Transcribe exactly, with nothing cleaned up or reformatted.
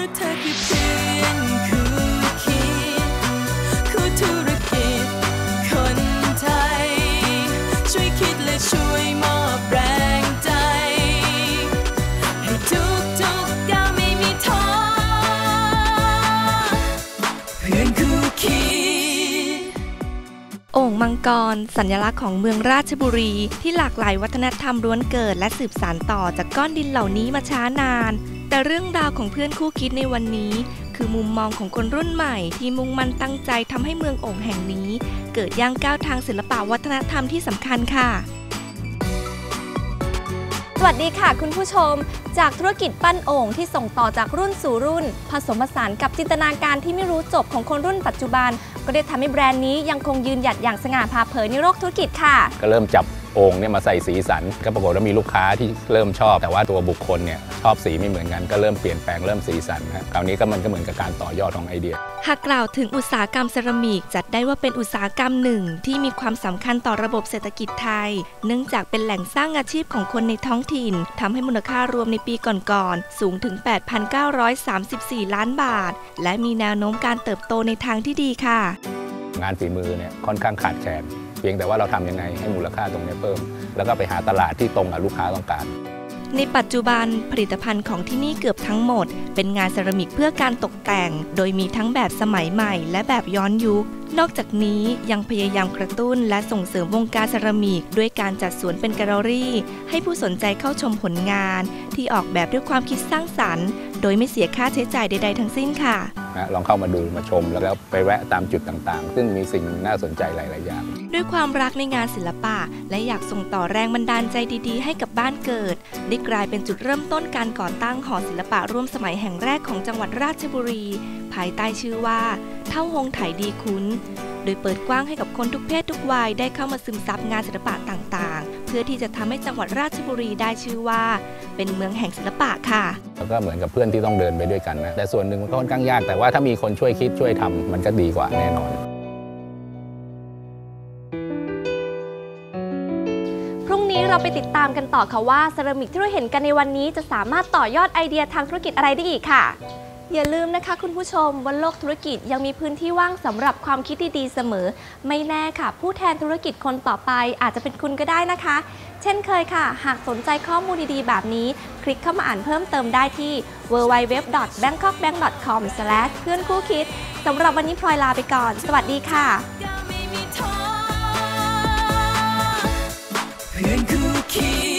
เธอคือเพื่อนคู่คิดคู่ธุรกิจคนไทยช่วยคิดและช่วยมอบแรงใจให้ทุกทุกก้าวไม่มีท้อเพื่อนคู่คิดโอ่งมังกรสัญลักษณ์ของเมืองราชบุรีที่หลากหลายวัฒนธรรมล้วนเกิดและสืบสานต่อจากก้อนดินเหล่านี้มาช้านานแต่เรื่องราวของเพื่อนคู่คิดในวันนี้คือมุมมองของคนรุ่นใหม่ที่มุ่งมั่นตั้งใจทำให้เมืองโอ่งแห่งนี้เกิดย่างก้าวทางศิลปวัฒนธรรมที่สำคัญค่ะสวัสดีค่ะคุณผู้ชมจากธุรกิจปั้นโอ่งที่ส่งต่อจากรุ่นสู่รุ่นผสมผสานกับจินตนาการที่ไม่รู้จบของคนรุ่นปัจจุบันก็ได้ทำให้แบรนด์นี้ยังคงยืนหยัดอย่างสง่าผ่าเผยในโลกธุรกิจค่ะก็เริ่มจับโอ่งเนี่ยมาใส่สีสันก็ปรากฏว่ามีลูกค้าที่เริ่มชอบแต่ว่าตัวบุคคลเนี่ยชอบสีไม่เหมือนกันก็เริ่มเปลี่ยนแปลงเริ่มสีสันครับคราวนี้ก็มันก็เหมือนกับการต่อยอดของไอเดียหากกล่าวถึงอุตสาหกรรมเซรามิกจัดได้ว่าเป็นอุตสาหกรรมหนึ่งที่มีความสำคัญต่อระบบเศรษฐกิจไทยเนื่องจากเป็นแหล่งสร้างอาชีพของคนในท้องถิ่นทำให้มูลค่ารวมในปีก่อนๆสูงถึง แปดพันเก้าร้อยสามสิบสี่ ล้านบาทและมีแนวโน้มการเติบโตในทางที่ดีค่ะงานฝีมือเนี่ยค่อนข้างขาดแคลนเพียงแต่ว่าเราทำยังไงให้มูลค่าตรงนี้เพิ่มแล้วก็ไปหาตลาดที่ตรงกับลูกค้าต้องการในปัจจุบันผลิตภัณฑ์ของที่นี่เกือบทั้งหมดเป็นงานเซรามิกเพื่อการตกแต่งโดยมีทั้งแบบสมัยใหม่และแบบย้อนยุคนอกจากนี้ยังพยายามกระตุ้นและส่งเสริมวงการเซรามิกด้วยการจัดสวนเป็นแกลเลอรี่ให้ผู้สนใจเข้าชมผลงานที่ออกแบบด้วยความคิดสร้างสรรค์โดยไม่เสียค่าใช้จ่ายใดๆทั้งสิ้นค่ะลองเข้ามาดูมาชมแล้วไปแวะตามจุดต่างๆซึ่งมีสิ่งน่าสนใจหลายๆอย่างด้วยความรักในงานศิลปะและอยากส่งต่อแรงบันดาลใจดีๆให้กับบ้านเกิดได้กลายเป็นจุดเริ่มต้นการก่อตั้งหอศิลปะร่วมสมัยแห่งแรกของจังหวัดราชบุรีภายใต้ชื่อว่าเท่าฮงไถดีคุ้นโดยเปิดกว้างให้กับคนทุกเพศทุกวัยได้เข้ามาซึมซับงานศิลปะต่างๆเพื่อที่จะทำให้จังหวัดราชบุรีได้ชื่อว่าเป็นเมืองแห่งศิลปะค่ะแล้วก็เหมือนกับเพื่อนที่ต้องเดินไปด้วยกันนะแต่ส่วนหนึ่งมันก็ค่อนข้างยากแต่ว่าถ้ามีคนช่วยคิดช่วยทำมันก็ดีกว่าแน่นอนพรุ่งนี้เราไปติดตามกันต่อค่ะว่าเซรามิกที่เราเห็นกันในวันนี้จะสามารถต่อยอดไอเดียทางธุรกิจอะไรได้อีกค่ะอย่าลืมนะคะคุณผู้ชมบนโลกธุรกิจยังมีพื้นที่ว่างสำหรับความคิดดีๆเสมอไม่แน่ค่ะผู้แทนธุรกิจคนต่อไปอาจจะเป็นคุณก็ได้นะคะเช่นเคยค่ะหากสนใจข้อมูลดีๆแบบนี้คลิกเข้ามาอ่านเพิ่มเติมได้ที่ ดับเบิลยู ดับเบิลยู ดับเบิลยู ดอท แบงค็อกแบงค์ ดอท คอม สแลช เพื่อนคู่คิดสำหรับวันนี้พลอยลาไปก่อนสวัสดีค่ะเพื่อนคู่คิด